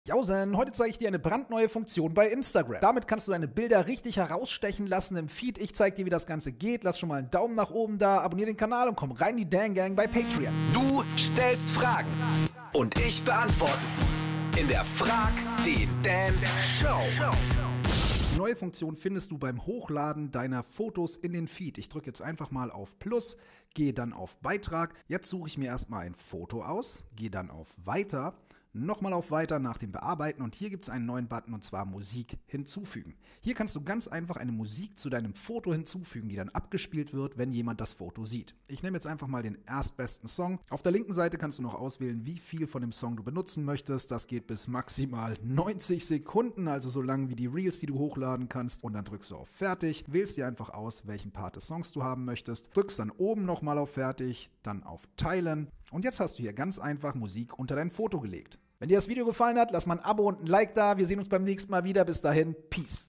Jausen, heute zeige ich dir eine brandneue Funktion bei Instagram. Damit kannst du deine Bilder richtig herausstechen lassen im Feed. Ich zeige dir, wie das Ganze geht. Lass schon mal einen Daumen nach oben da, abonniere den Kanal und komm rein in die Dan Gang bei Patreon. Du stellst Fragen und ich beantworte sie in der Frag den Dan Show. Die neue Funktion findest du beim Hochladen deiner Fotos in den Feed. Ich drücke jetzt einfach mal auf Plus, gehe dann auf Beitrag. Jetzt suche ich mir erstmal ein Foto aus, gehe dann auf Weiter. Nochmal auf Weiter nach dem Bearbeiten und hier gibt es einen neuen Button und zwar Musik hinzufügen. Hier kannst du ganz einfach eine Musik zu deinem Foto hinzufügen, die dann abgespielt wird, wenn jemand das Foto sieht. Ich nehme jetzt einfach mal den erstbesten Song. Auf der linken Seite kannst du noch auswählen, wie viel von dem Song du benutzen möchtest. Das geht bis maximal 90 Sekunden, also so lang wie die Reels, die du hochladen kannst. Und dann drückst du auf Fertig, wählst dir einfach aus, welchen Part des Songs du haben möchtest, drückst dann oben nochmal auf Fertig, dann auf Teilen. Und jetzt hast du hier ganz einfach Musik unter dein Foto gelegt. Wenn dir das Video gefallen hat, lass mal ein Abo und ein Like da. Wir sehen uns beim nächsten Mal wieder. Bis dahin, Peace.